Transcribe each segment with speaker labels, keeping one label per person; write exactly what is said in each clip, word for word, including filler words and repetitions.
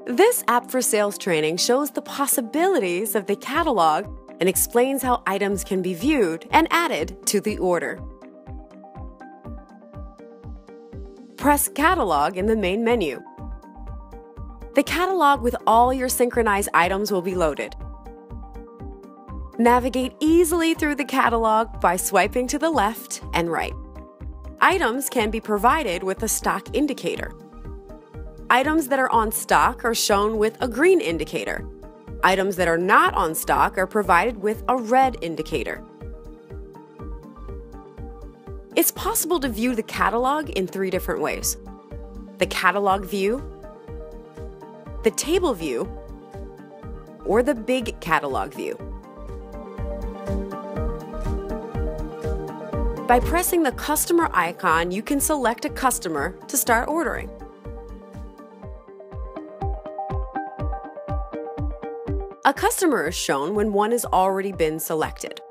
Speaker 1: This App for Sales training shows the possibilities of the catalog and explains how items can be viewed and added to the order. Press Catalog in the main menu. The catalog with all your synchronized items will be loaded. Navigate easily through the catalog by swiping to the left and right. Items can be provided with a stock indicator. Items that are on stock are shown with a green indicator. Items that are not on stock are provided with a red indicator. It's possible to view the catalog in three different ways: the catalog view, the table view, or the big catalog view. By pressing the customer icon, you can select a customer to start ordering. A customer is shown when one has already been selected.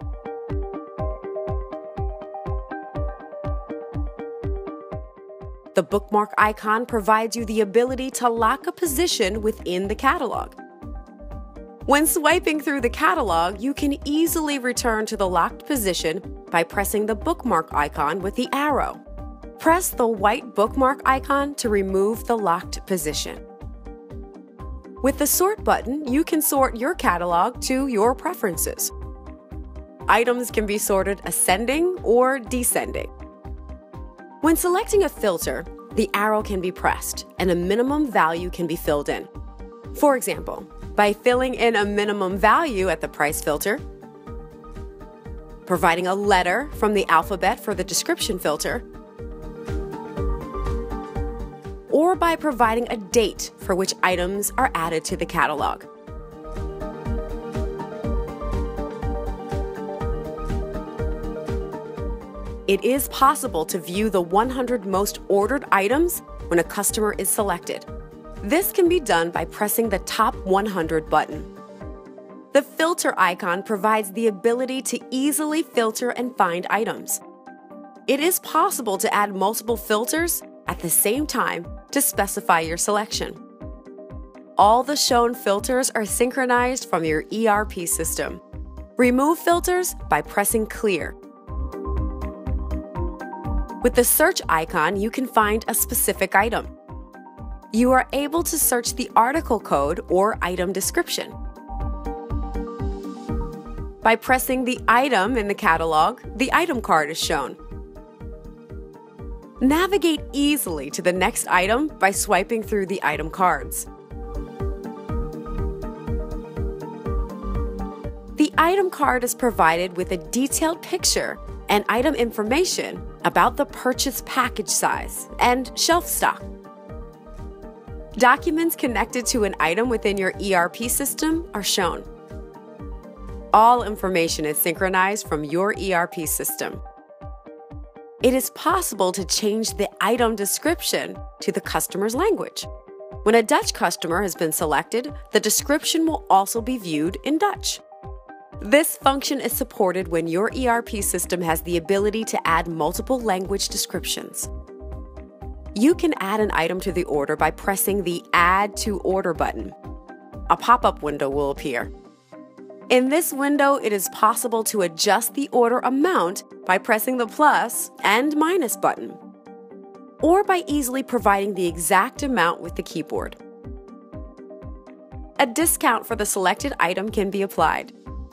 Speaker 1: The bookmark icon provides you the ability to lock a position within the catalog. When swiping through the catalog, you can easily return to the locked position by pressing the bookmark icon with the arrow. Press the white bookmark icon to remove the locked position. With the Sort button, you can sort your catalog to your preferences. Items can be sorted ascending or descending. When selecting a filter, the arrow can be pressed and a minimum value can be filled in. For example, by filling in a minimum value at the price filter, providing a letter from the alphabet for the description filter, or by providing a date for which items are added to the catalog. It is possible to view the one hundred most ordered items when a customer is selected. This can be done by pressing the top one hundred button. The filter icon provides the ability to easily filter and find items. It is possible to add multiple filters at the same time to specify your selection. All the shown filters are synchronized from your E R P system. Remove filters by pressing Clear. With the search icon, you can find a specific item. You are able to search the article code or item description. By pressing the item in the catalog, the item card is shown. Navigate easily to the next item by swiping through the item cards. The item card is provided with a detailed picture and item information about the purchase package size and shelf stock. Documents connected to an item within your E R P system are shown. All information is synchronized from your E R P system. It is possible to change the item description to the customer's language. When a Dutch customer has been selected, the description will also be viewed in Dutch. This function is supported when your E R P system has the ability to add multiple language descriptions. You can add an item to the order by pressing the Add to Order button. A pop-up window will appear. In this window, it is possible to adjust the order amount by pressing the plus and minus button, or by easily providing the exact amount with the keyboard. A discount for the selected item can be applied.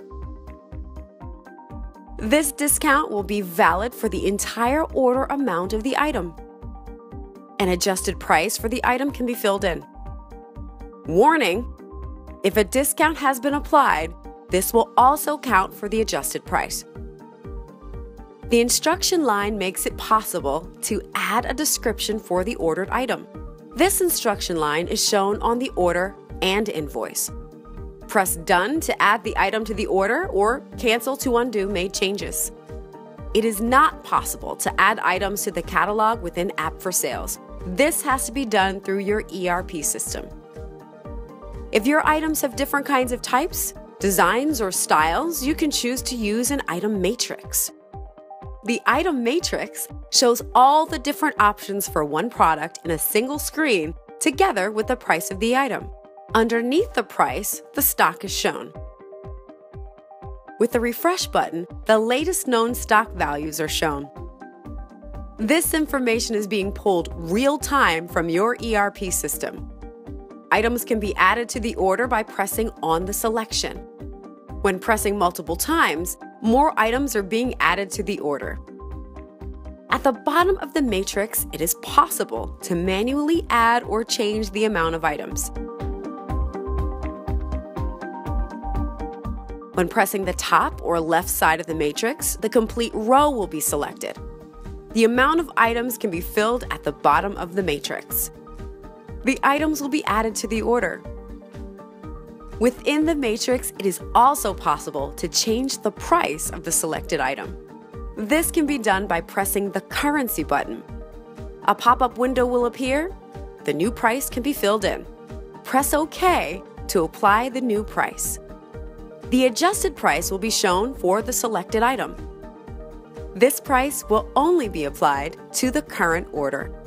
Speaker 1: This discount will be valid for the entire order amount of the item. An adjusted price for the item can be filled in. Warning: if a discount has been applied, this will also count for the adjusted price. The instruction line makes it possible to add a description for the ordered item. This instruction line is shown on the order and invoice. Press Done to add the item to the order or Cancel to undo made changes. It is not possible to add items to the catalog within App for Sales. This has to be done through your E R P system. If your items have different kinds of types, designs, or styles, you can choose to use an item matrix. The item matrix shows all the different options for one product in a single screen together with the price of the item. Underneath the price, the stock is shown. With the refresh button, the latest known stock values are shown. This information is being pulled real-time from your E R P system. Items can be added to the order by pressing on the selection. When pressing multiple times, more items are being added to the order. At the bottom of the matrix, it is possible to manually add or change the amount of items. When pressing the top or left side of the matrix, the complete row will be selected. The amount of items can be filled at the bottom of the matrix. The items will be added to the order. Within the matrix, it is also possible to change the price of the selected item. This can be done by pressing the Currency button. A pop-up window will appear. The new price can be filled in. Press OK to apply the new price. The adjusted price will be shown for the selected item. This price will only be applied to the current order.